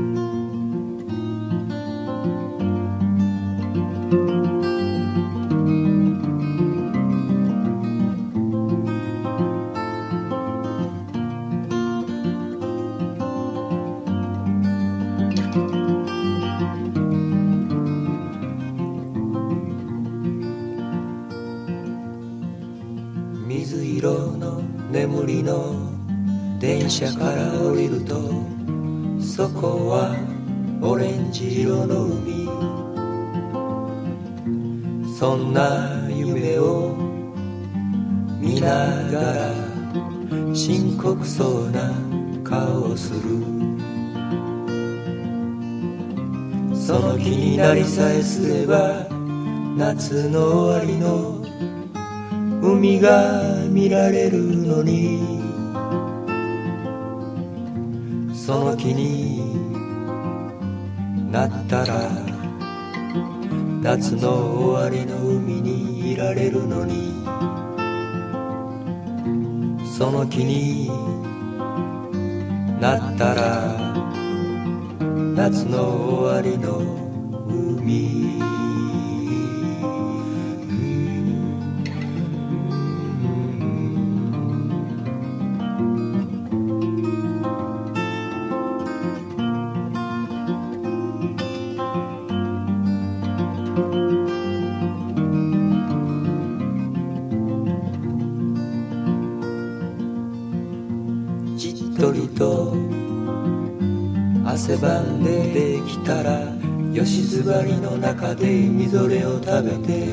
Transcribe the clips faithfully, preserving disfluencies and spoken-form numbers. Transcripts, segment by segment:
水色の眠りの電車から降りると、そこはオレンジ色の海。そんな夢を見ながら深刻そうな顔をする。その気になりさえすれば夏の終わりの海が見られるのに、その気になったら夏の終わりの海にいられるのに、その気になったら夏の終わりの海。じっとりと汗ばんできたら、よしずばりの中でみぞれを食べて、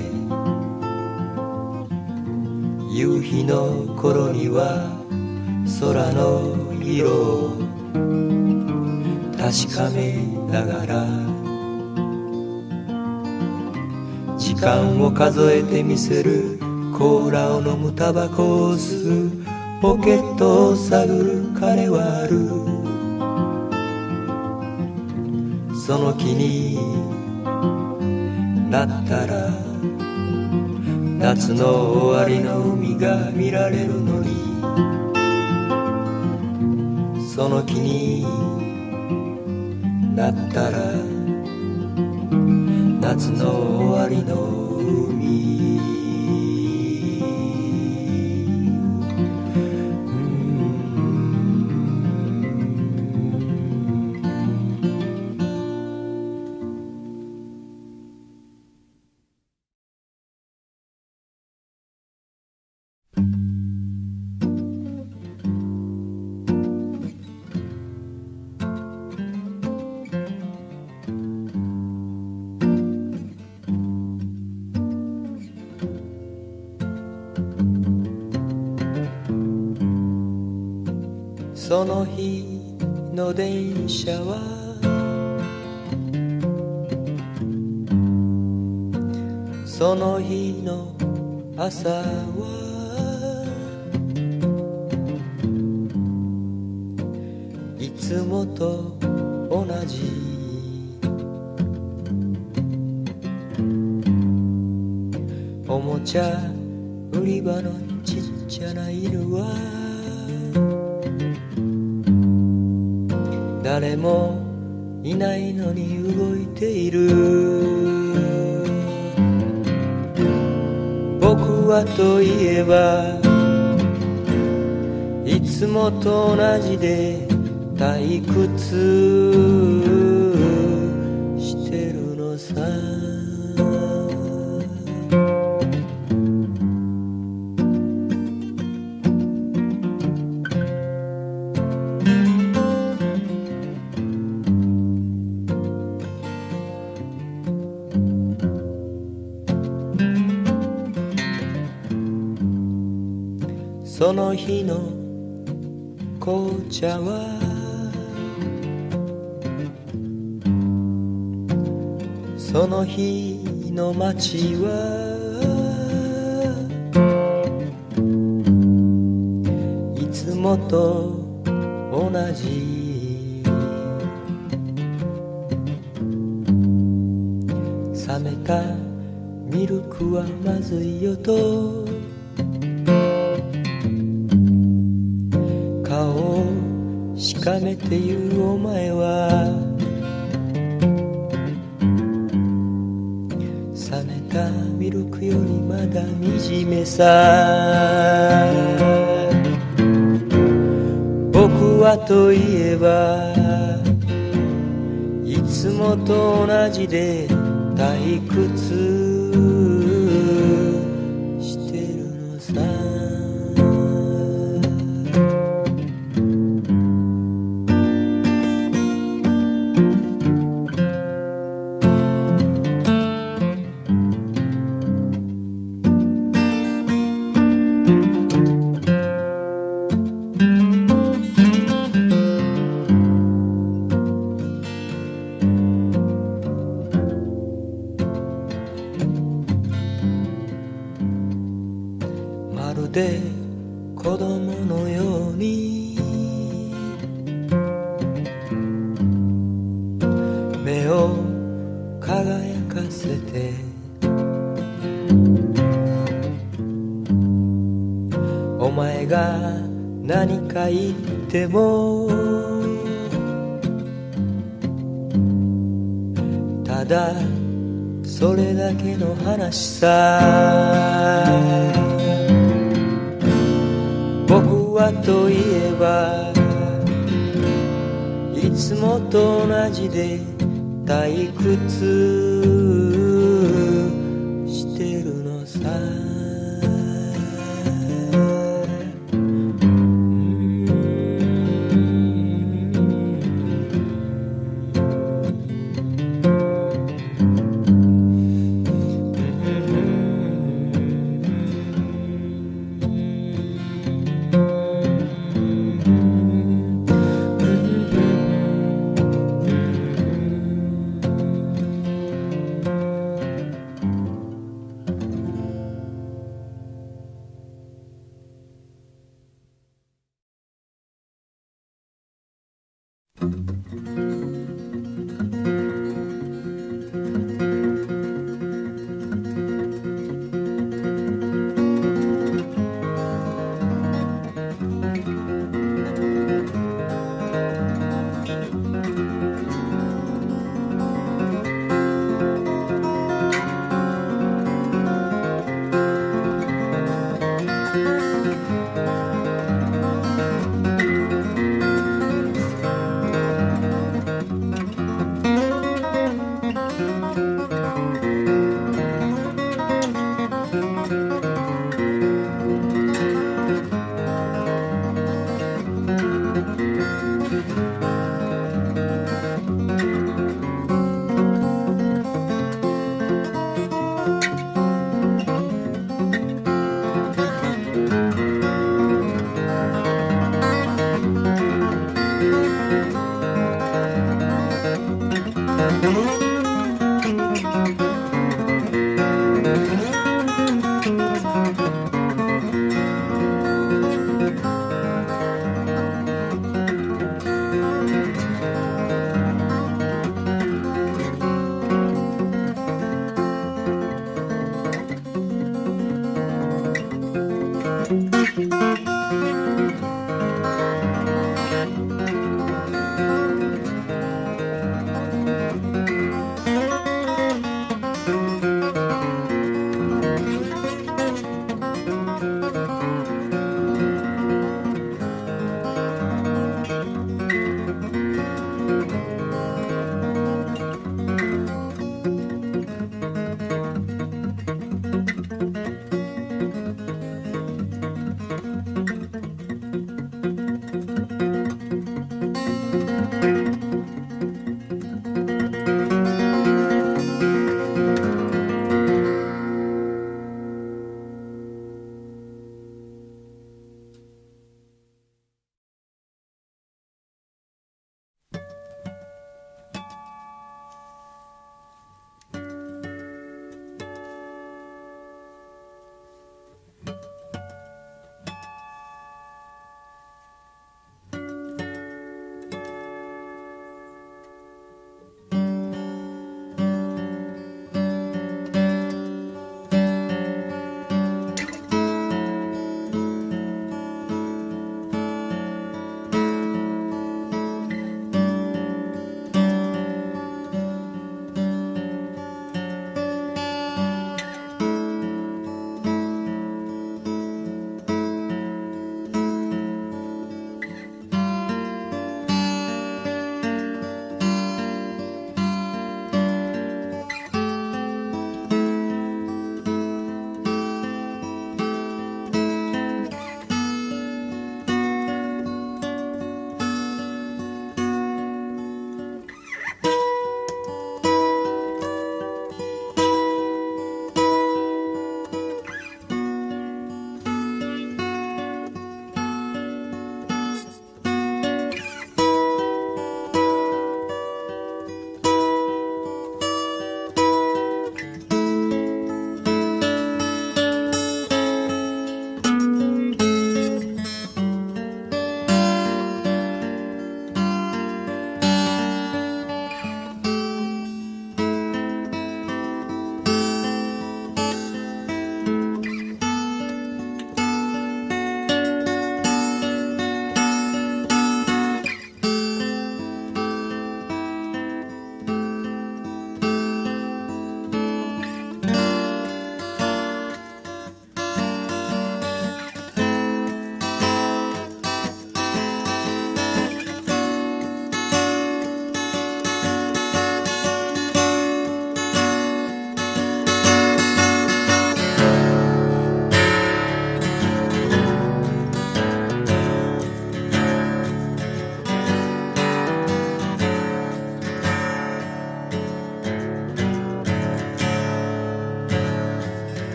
夕日の頃には空の色を確かめながら、時間を数えてみせる、コーラを飲むタバコを吸う、ポケットを探る金はある。その気になったら夏の終わりの海が見られるのに、その気になったら夏の終わりの海。その日の電車はその日の朝はいつもと同じ。おもちゃ売り場のちっちゃな犬は誰もいないのに動いている。僕はといえばいつもと同じで退屈してるのさ。その日の紅茶はその日の街はいつもと同じ。冷めたミルクはまずいよと顔をしかめて言うお前は冷めたミルクよりまだ惨めさ。僕はといえばいつもと同じで退屈してるのさ。まるで子供のように目を輝かせてお前が何か言ってもただそれだけの話さ。僕はといえばいつもと同じで退屈してるのさ。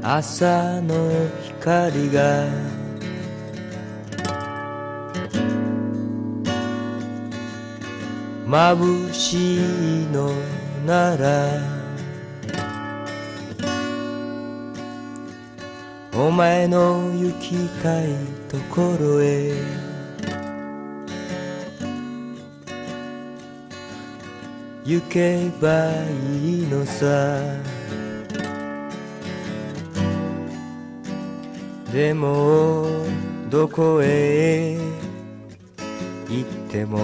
朝の光が眩しいのならお前の行きたいところへ行けばいいのさ。でもどこへ行っても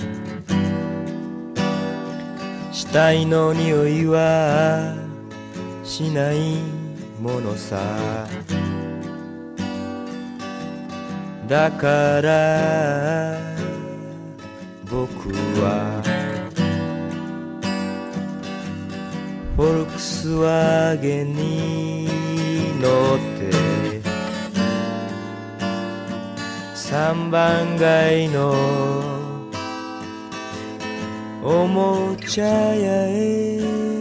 死体の匂いはしないものさ。だから僕はフォルクスワーゲンに乗って三番街のおもちゃ屋へ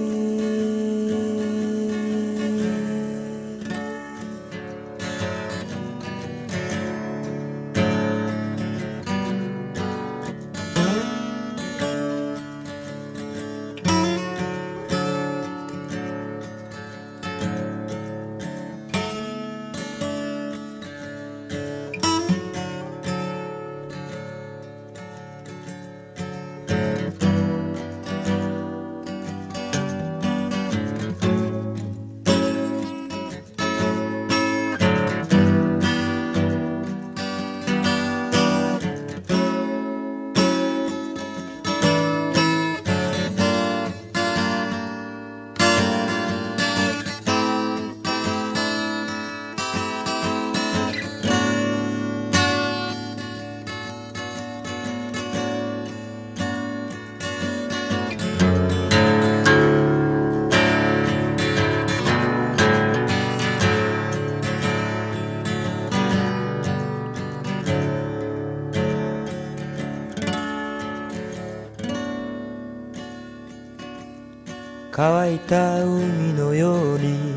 乾いた海のように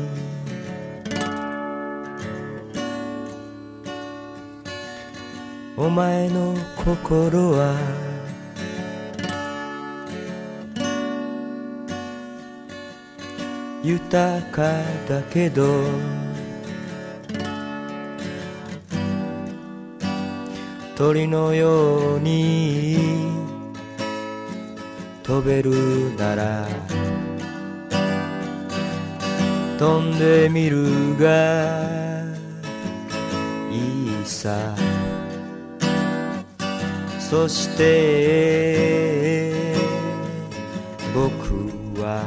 お前の心は豊かだけど鳥のように飛べるなら飛んでみるがいいさ。そして僕は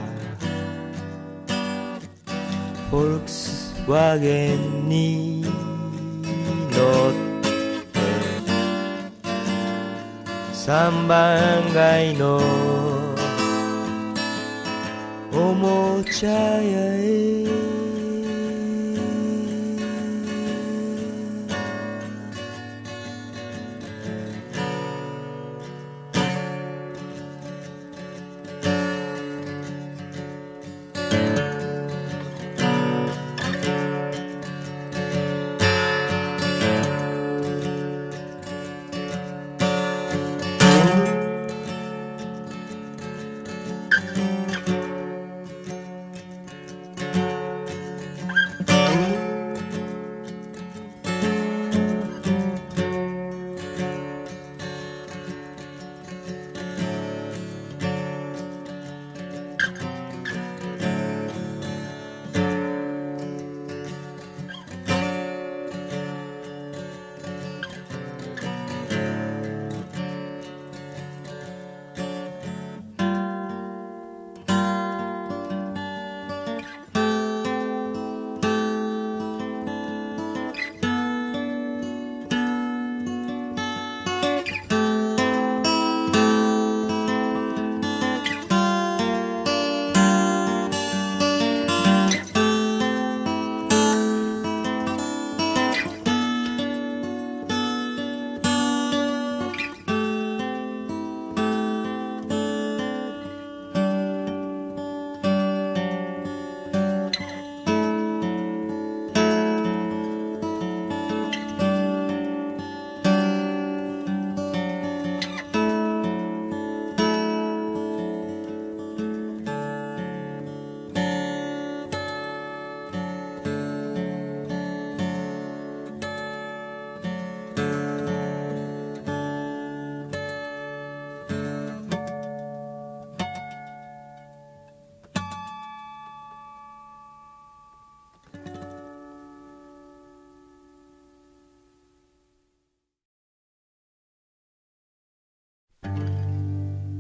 フォルクスワーゲンに乗って三番街のおもちゃ屋へ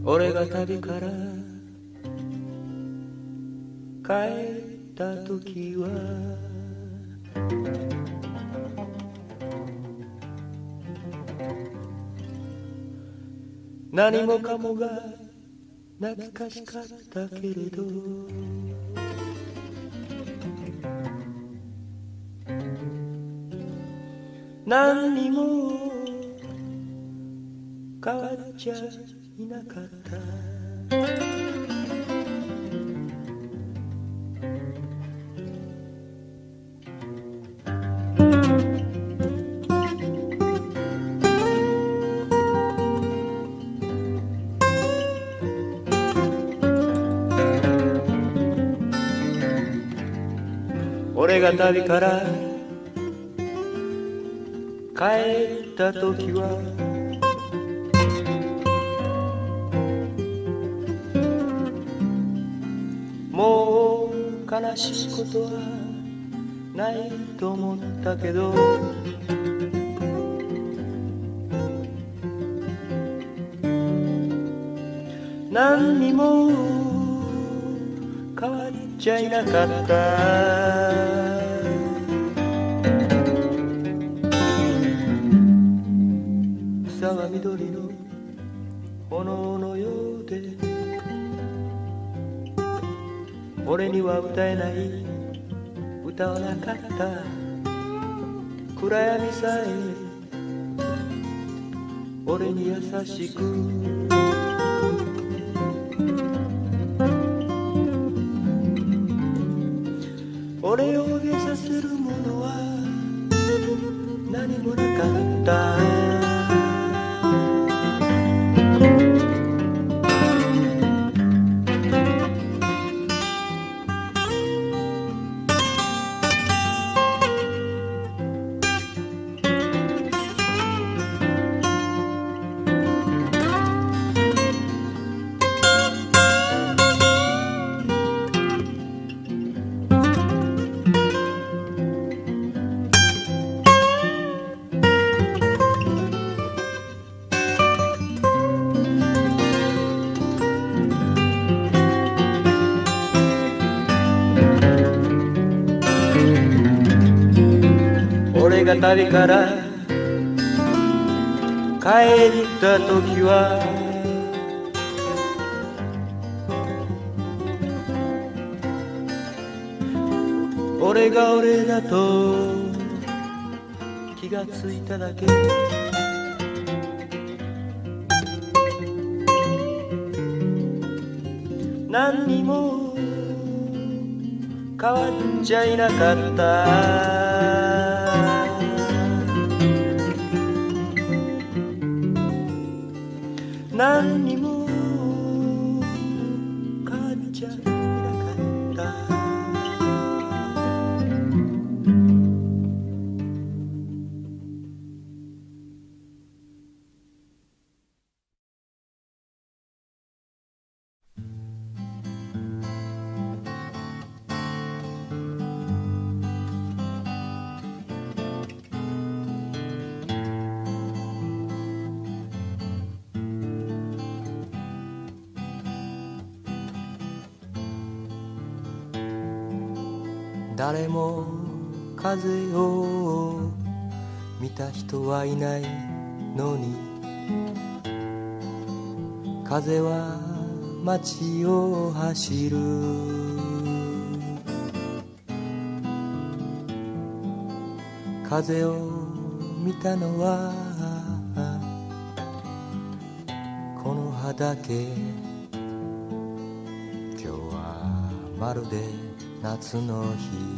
俺が旅から帰った時は何もかもが懐かしかったけれど何にも変わっちゃいなかった俺が旅から帰った時はもう悲しいことはないと思ったけど何にも変わっちゃいなかった草は緑の炎のようで俺には歌えない歌わなかった暗闇さえ俺に優しく俺を怯えさせるものは何もなかった俺が旅から帰った時は俺が俺だと気がついただけ何にも変わっちゃいなかった何にも変わっちゃいなかった誰も風を見た人はいないのに風は街を走る風を見たのはこの葉だけ今日はまるで夏の日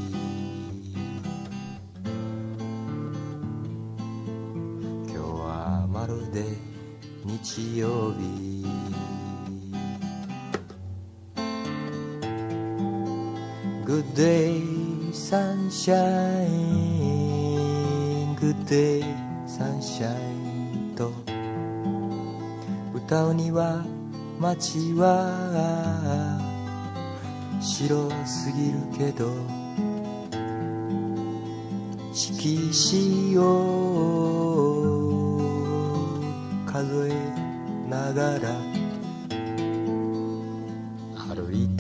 今日はまるで日曜日Good day sunshine Good day sunshine と歌うには街は白すぎるけど色紙を数えながら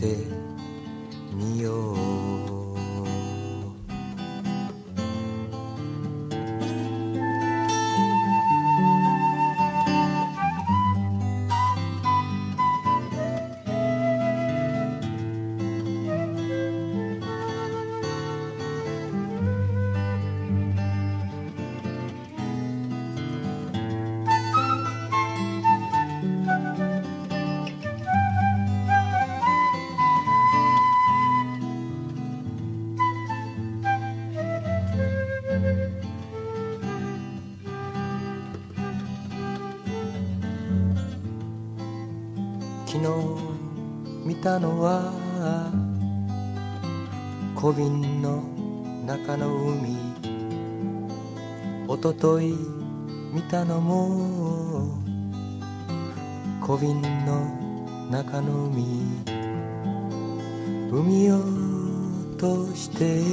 てみよう。昨日見たのは小瓶の中の海、おととい見たのも小瓶の中の海、海を通して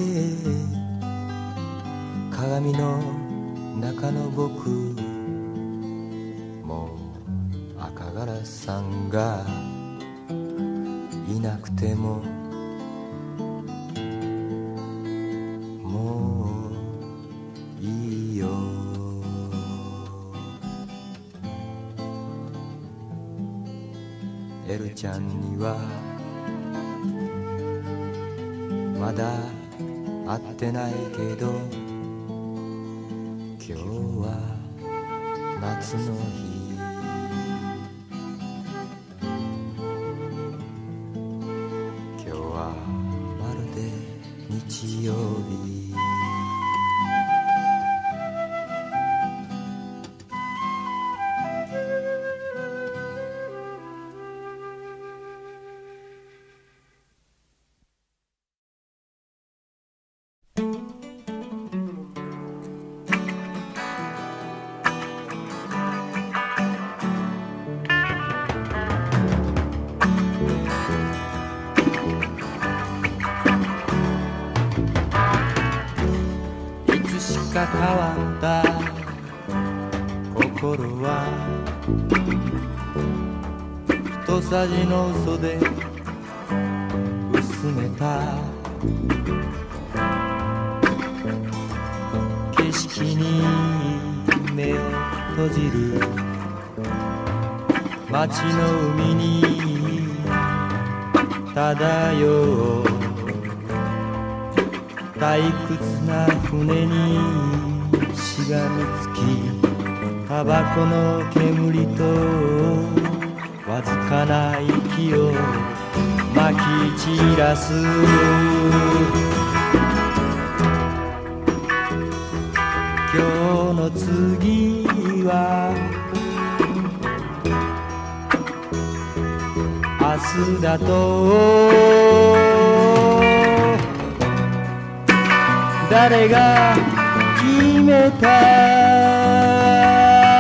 鏡の中の僕、もう赤ガラスさんがいなくてももういいよ。エルちゃんにはまだ会ってないけど、今日は夏の日、今日はまるで日曜日。変わった心は一さじの嘘で薄めた景色に目を閉じる、街の海に漂う退屈な船にしがみつき、タバコの煙とわずかな息をまき散らす。今日の次は明日だと誰が決めた。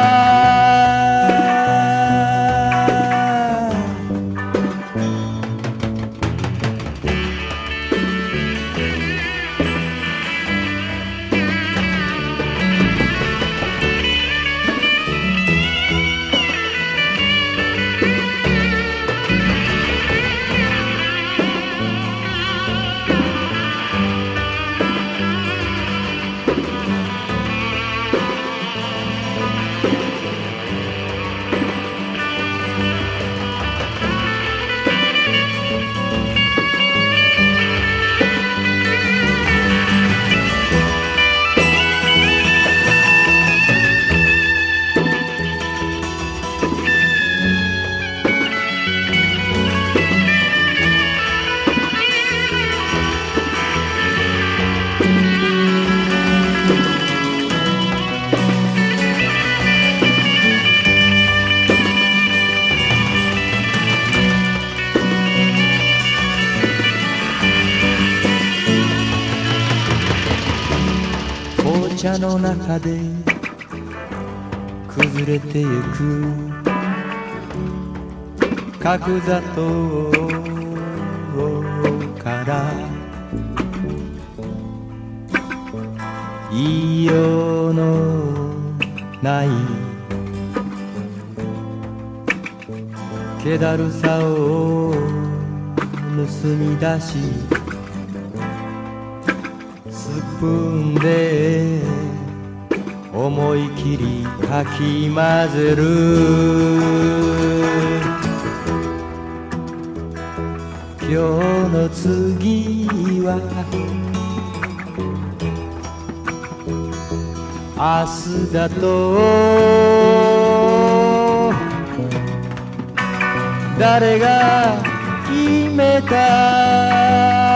紅茶の中で崩れてゆく角砂糖から言いようのない気だるさを盗み出しスプーンで思い切りかき混ぜる今日の次は明日だと誰が決めた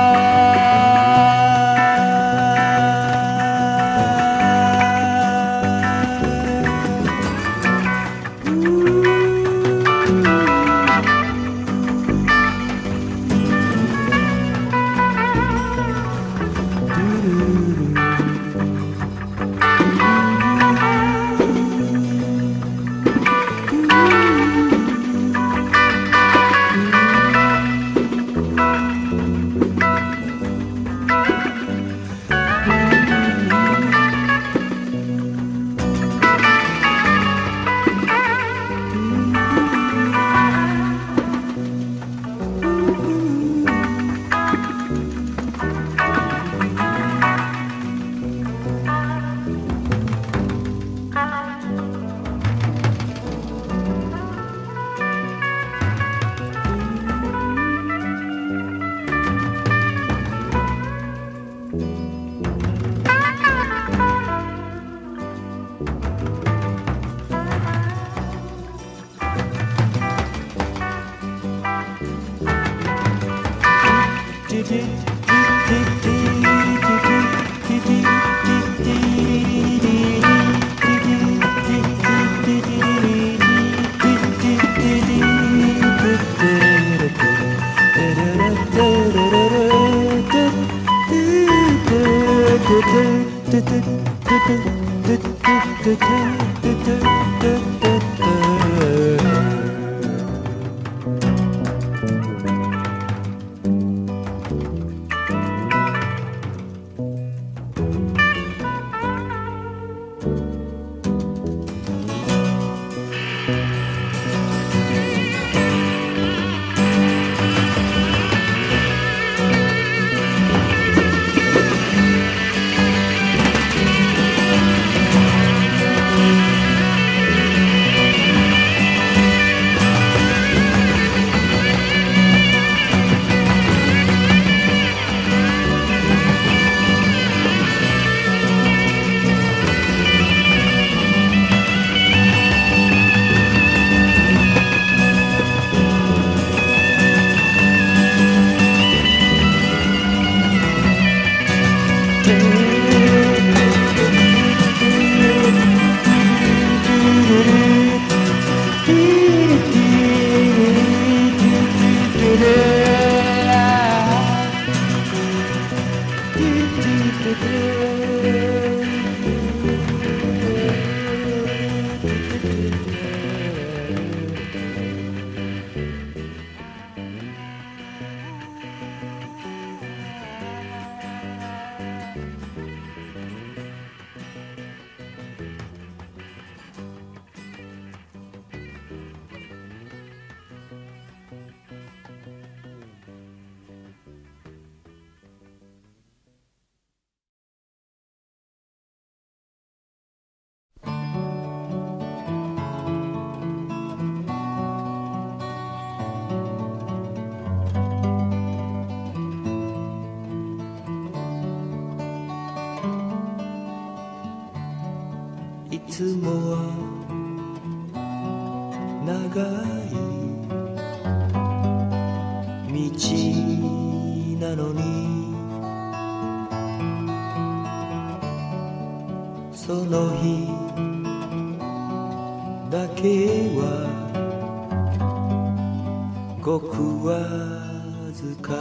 いつもは長い道なのにその日だけはごくわずか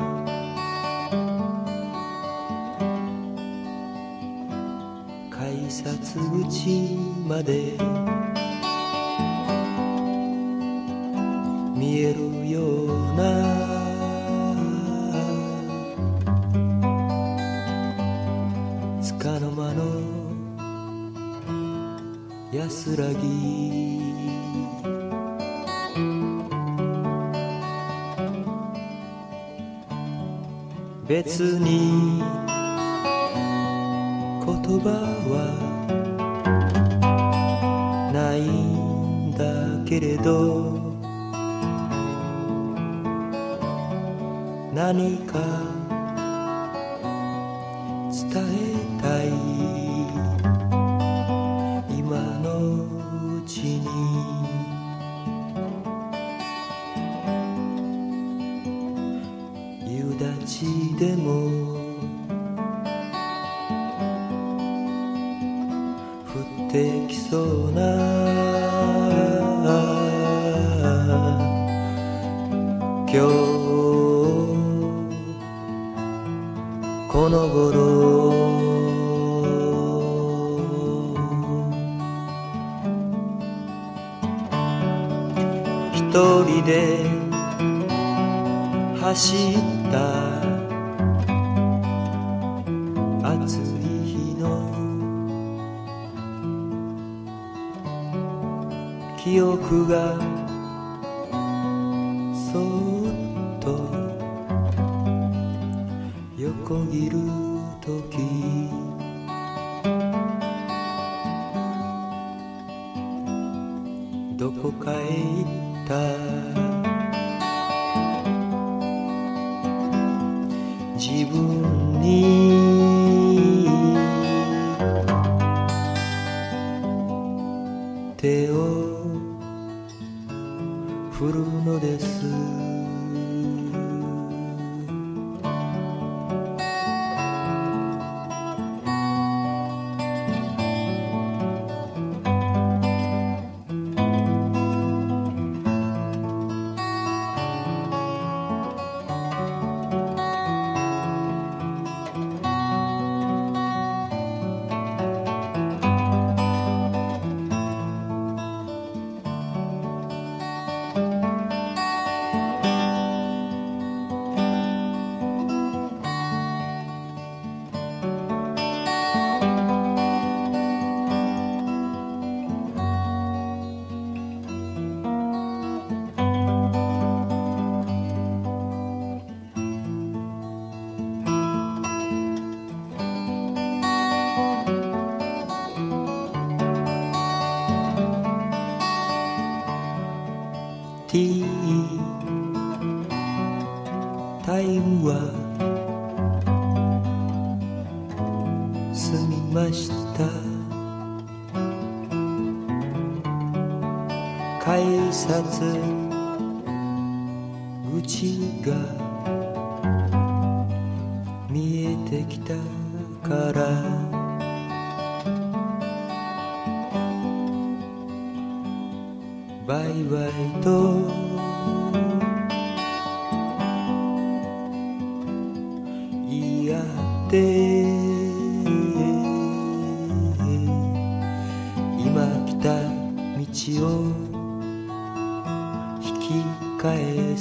改札口まで見えるような束の間の安らぎ別に言葉はないんだけれど何か伝えたい今のうちに夕立ちでも降ってきそうな今日この頃一人で走った暑い日の記憶がそっと横切る時どこかへ行った自分に手を振るのですティータイムは過ぎました改札口が見えてきたからバイバイと言い合って今来た道を引き返す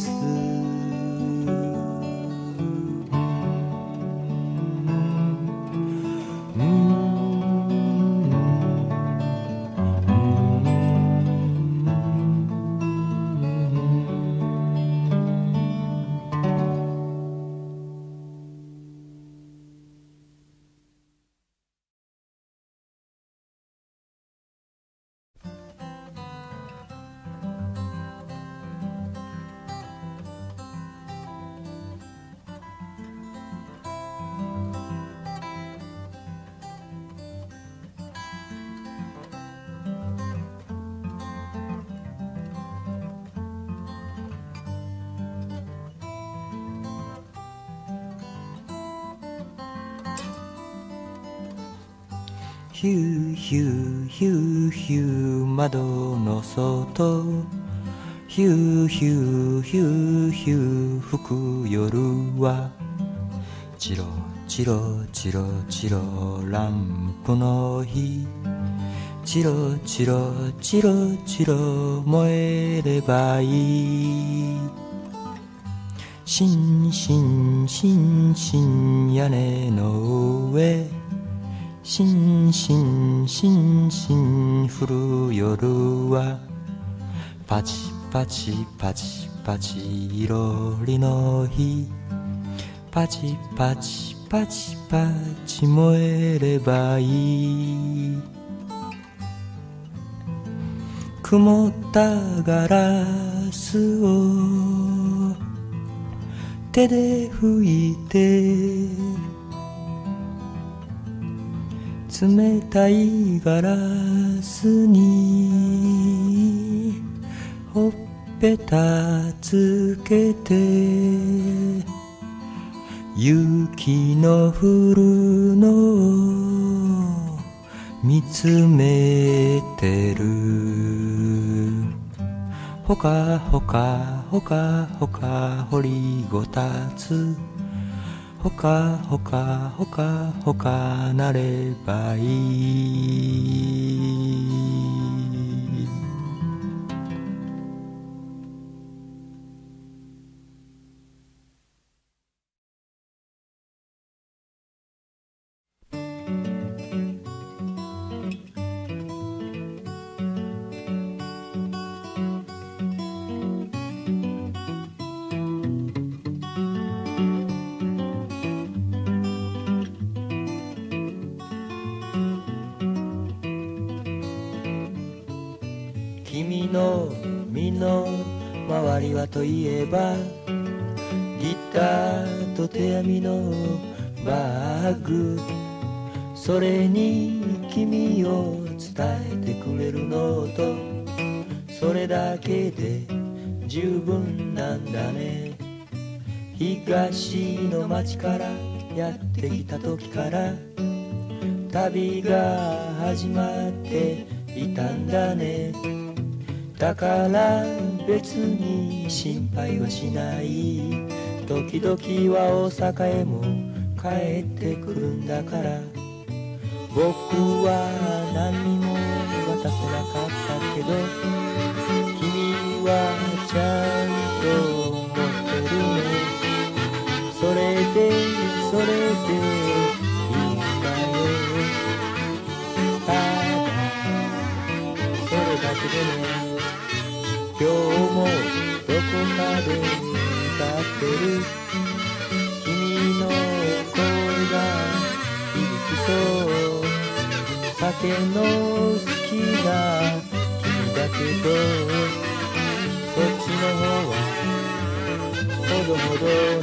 ヒューヒューヒューヒュー窓の外ヒューヒューヒューヒュー吹く夜はチロチロチロチロランプの火チロチロチロチロ燃えればいいしんしんしんしん屋根の上しんしんしんしん降る夜はパチパチパチパチいろりの火パチパチパチパチ燃えればいい。曇ったガラスを手で拭いて、冷たいガラスにほっぺたつけて、雪の降るのを見つめてる。ほかほかほかほか掘りごたつ、ほかほかほかほかなればいい。君の身の周りはといえば、ギターと手編みのバッグ、それに君を伝えてくれるノート、それだけで十分なんだね。東の町からやってきた時から旅が始まっていたんだね。だから別に心配はしない。時々は大阪へも帰ってくるんだから。僕は何にも渡せなかったけど、君はちゃんと持ってるね。それでそれでいいんだよ。ただそれだけでね、今日もどこかで歌ってる君の声が響きそう。酒の好きな君だけど、そっちの方はほどほどに。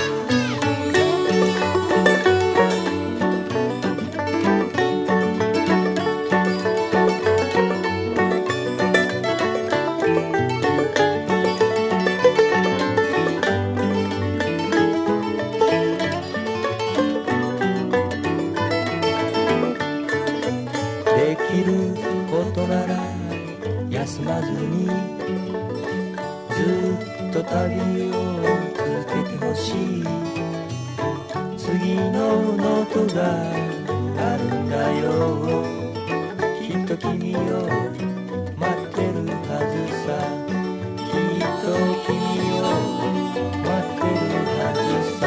できることなら休まずにずっと旅を続けてほしい。次のノートがあるんだよ。きっと君を待ってるはずさ。きっと君を待ってるはずさ。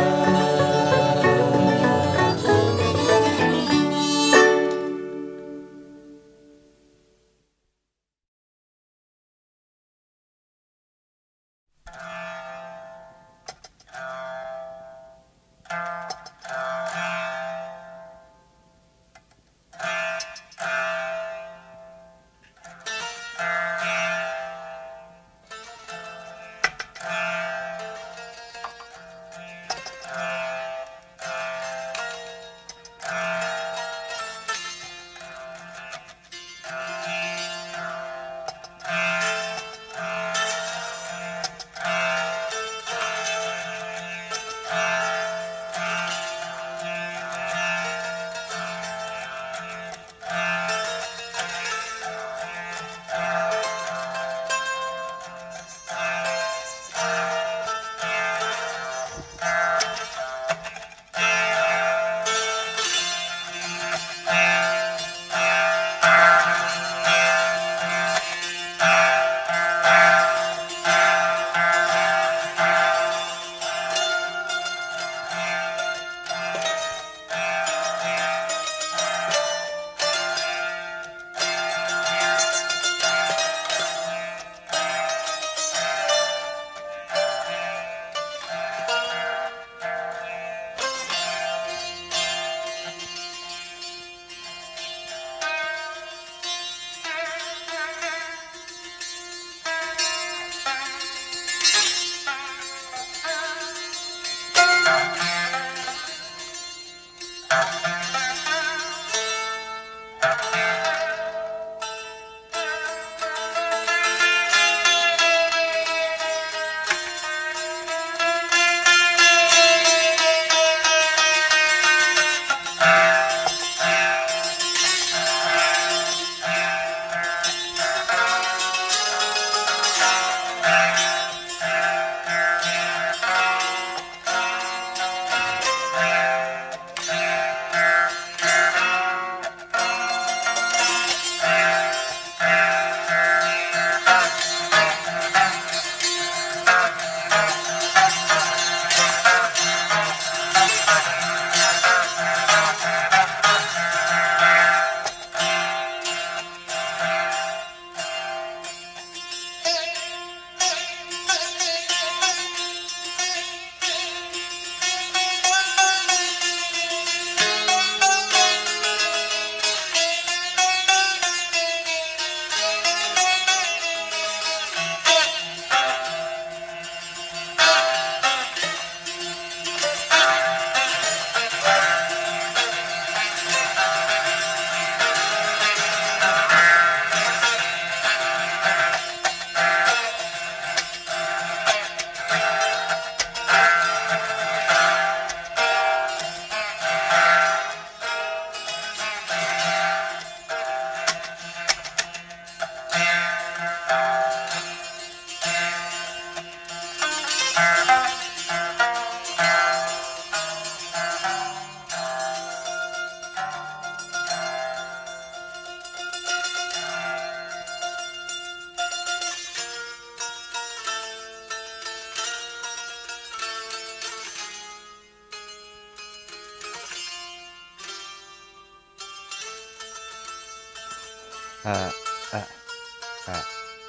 あああ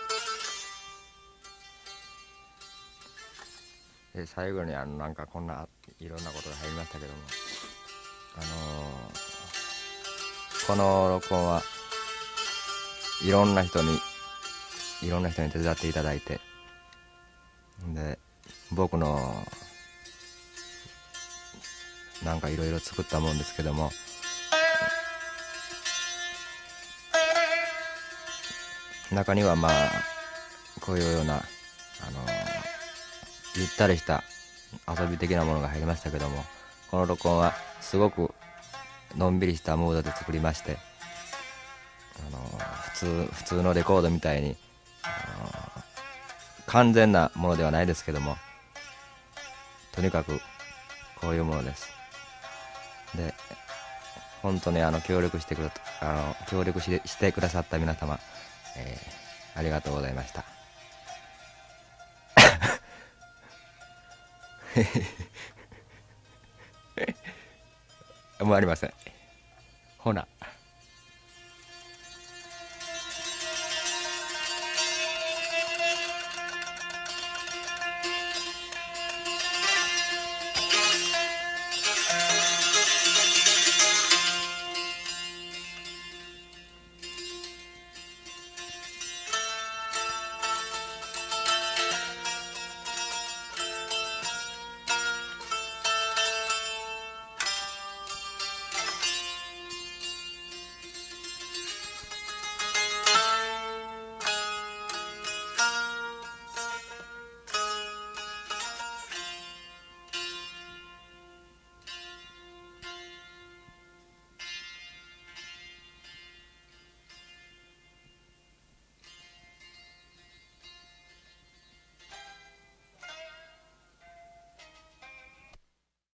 で最後にあのなんかこんないろんなことが入りましたけども、あのー、この録音はいろんな人にいろんな人に手伝っていただいて、で僕のなんかいろいろ作ったもんですけども、中にはまあこういうような、あのー、ゆったりした遊び的なものが入りましたけども、この録音はすごくのんびりしたムードで作りまして、あのー、普通普通のレコードみたいに、あのー、完全なものではないですけども、とにかくこういうものです。で本当にあの協力してくれあの協力ししてくださった皆様、えー、ありがとうございました。もうありません。ほな。